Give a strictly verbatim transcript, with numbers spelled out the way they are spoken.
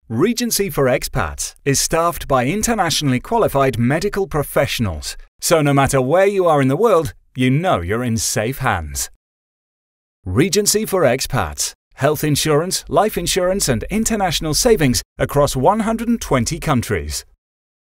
Regency for Expats is staffed by internationally qualified medical professionals, so no matter where you are in the world, you know you're in safe hands. Regency for Expats. Health insurance, life insurance and international savings across one hundred twenty countries.